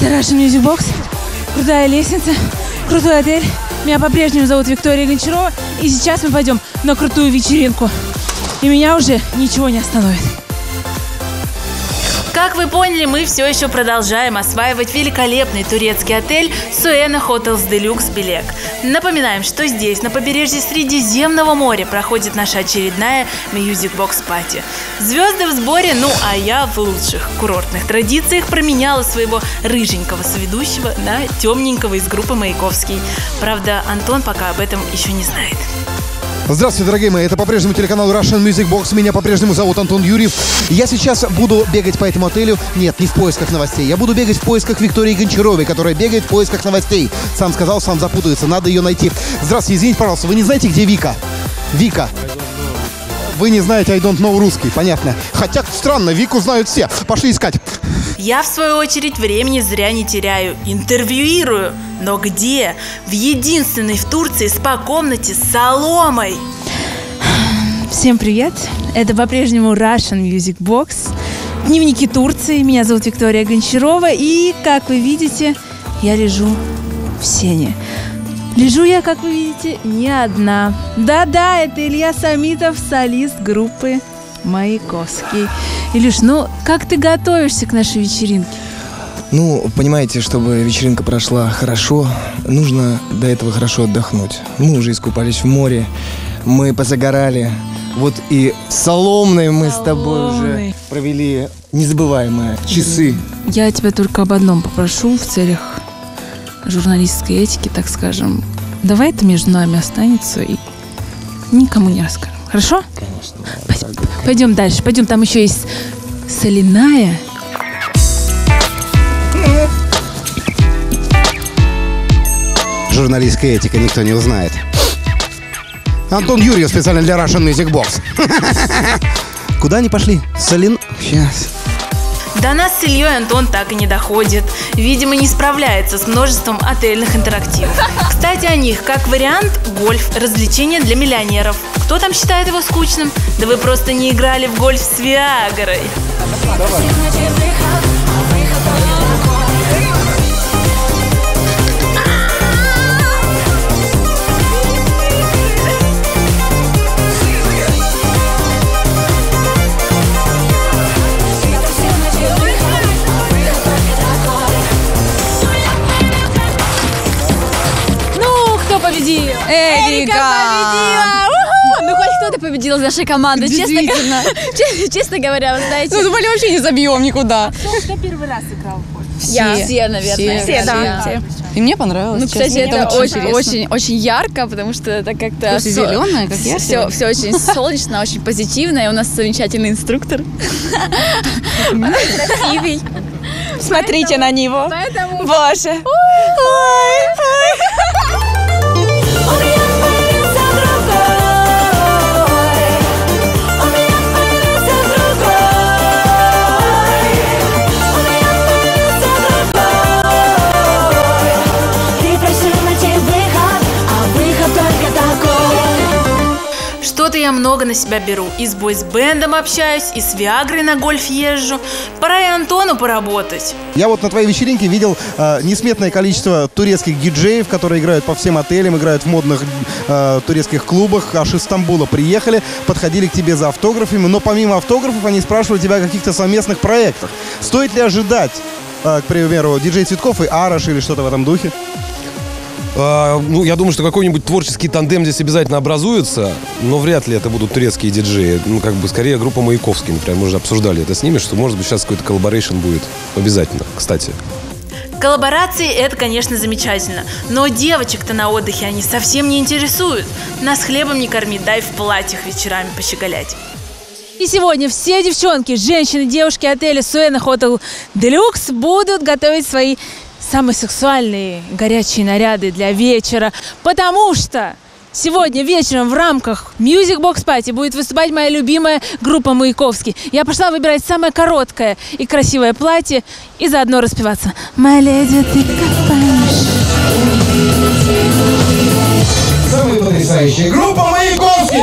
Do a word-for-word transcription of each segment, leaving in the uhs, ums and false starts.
Russian Music Box. Крутая лестница, крутой отель. Меня по-прежнему зовут Виктория Гончарова. И сейчас мы пойдем на крутую вечеринку. И меня уже ничего не остановит. Как вы поняли, мы все еще продолжаем осваивать великолепный турецкий отель Suena Hotels Deluxe Belek. Напоминаем, что здесь, на побережье Средиземного моря, проходит наша очередная Music Box Party. Звезды в сборе, ну а я в лучших курортных традициях променяла своего рыженького соведущего на темненького из группы Маяковский. Правда, Антон пока об этом еще не знает. Здравствуйте, дорогие мои, это по-прежнему телеканал Russian Music Box. Меня по-прежнему зовут Антон Юрьев. Я сейчас буду бегать по этому отелю. Нет, не в поисках новостей. Я буду бегать в поисках Виктории Гончаровой, которая бегает в поисках новостей. Сам сказал, сам запутается. Надо ее найти. Здравствуйте, извините, пожалуйста, вы не знаете, где Вика? Вика. Вы не знаете I don't know русский, понятно. Хотя странно, Вику знают все. Пошли искать. Я, в свою очередь, времени зря не теряю. Интервьюирую. Но где? В единственной в Турции спа-комнате с соломой. Всем привет. Это по-прежнему Russian Music Box. Дневники Турции. Меня зовут Виктория Гончарова. И, как вы видите, я лежу в сене. Лежу я, как вы видите, не одна. Да-да, это Илья Самитов, солист группы Маяковский. Илюш, ну как ты готовишься к нашей вечеринке? Ну, понимаете, чтобы вечеринка прошла хорошо, нужно до этого хорошо отдохнуть. Мы уже искупались в море, мы позагорали. Вот и в Соломной мы с тобой уже провели незабываемые часы. Я тебя только об одном попрошу в целях журналистской этики, так скажем. Давай это между нами останется и никому не расскажем. Хорошо? Конечно. Пойдем, пойдем дальше. Пойдем, там еще есть соляная. Журналистская этика никто не узнает. Антон Юрьев специально для Russian Music Box. Куда они пошли? Солин... Сейчас. До нас с Ильей Антон так и не доходит. Видимо, не справляется с множеством отельных интерактивов. Кстати, о них. Как вариант, гольф – развлечение для миллионеров. Кто там считает его скучным? Да вы просто не играли в гольф с Виагрой. Эрика победила! Ну, хоть кто-то победил из нашей команды, честно, честно говоря, вы знаете. Ну, думали, вообще не забьем никуда. Кто первый раз играл в гольф? Я. Все, наверное. Все, да. Все. И мне понравилось. Ну, кстати, честно. это очень, очень, очень ярко, потому что это как-то... Все зеленое, как я. Все, все очень солнечно, очень позитивно, и у нас замечательный инструктор. Красивый. Смотрите на него. Поэтому... Боже. Что-то я много на себя беру. И с бойсбендом общаюсь, и с Виагрой на гольф езжу. Пора и Антону поработать. Я вот на твоей вечеринке видел э, несметное количество турецких диджеев, которые играют по всем отелям, играют в модных э, турецких клубах. Аж из Стамбула приехали, подходили к тебе за автографами. Но помимо автографов они спрашивали тебя о каких-то совместных проектах. Стоит ли ожидать, э, к примеру, диджей Цветков и Араш или что-то в этом духе? А, ну, я думаю, что какой-нибудь творческий тандем здесь обязательно образуется, но вряд ли это будут турецкие диджеи. Ну, как бы, скорее, группа Маяковский, например. Мы уже обсуждали это с ними, что, может быть, сейчас какой-то коллаборейшн будет. Обязательно, кстати. Коллаборации – это, конечно, замечательно. Но девочек-то на отдыхе они совсем не интересуют. Нас хлебом не корми, дай в платьях вечерами пощеголять. И сегодня все девчонки, женщины, девушки отеля Suena Hotel Deluxe будут готовить свои самые сексуальные, горячие наряды для вечера, потому что сегодня вечером в рамках Music Box Party будет выступать моя любимая группа Маяковский. Я пошла выбирать самое короткое и красивое платье и заодно распеваться. «My lady, ты как Париж». Самая потрясающая группа Маяковский!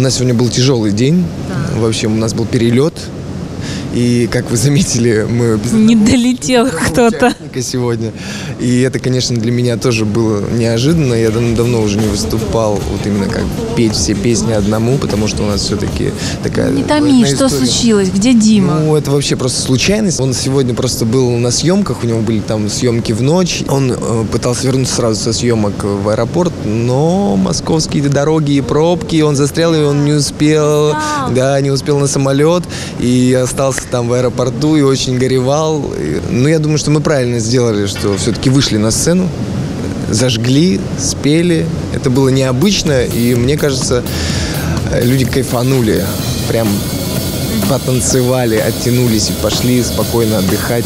нас сегодня был тяжелый день. В общем, у нас был перелет. И, как вы заметили, мы без Не долетел кто-то. участника сегодня. И это, конечно, для меня тоже было неожиданно. Я дав- давно уже не выступал, вот именно как петь все песни одному, потому что у нас все-таки такая... Не томи, одна что история. случилось? Где Дима? Ну, это вообще просто случайность. Он сегодня просто был на съемках, у него были там съемки в ночь. Он э, пытался вернуться сразу со съемок в аэропорт, но московские дороги и пробки, он застрял, и он не успел, да, не успел на самолет, и остался там в аэропорту, и очень горевал. И, ну, я думаю, что мы правильно сделали, что все-таки вышли на сцену, зажгли, спели. Это было необычно, и мне кажется, люди кайфанули, прям потанцевали, оттянулись и пошли спокойно отдыхать.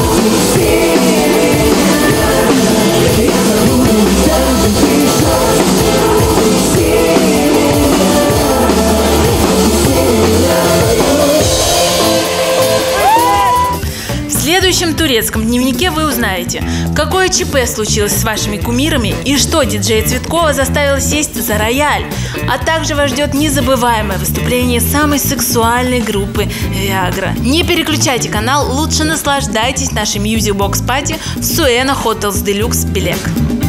В следующем турецком дневнике вы узнаете, какое ЧП случилось с вашими кумирами и что диджея Цветкова заставило сесть за рояль. А также вас ждет незабываемое выступление самой сексуальной группы Viagra. Не переключайте канал, лучше наслаждайтесь нашей Music Box Party в Suena Hotels Deluxe Белек.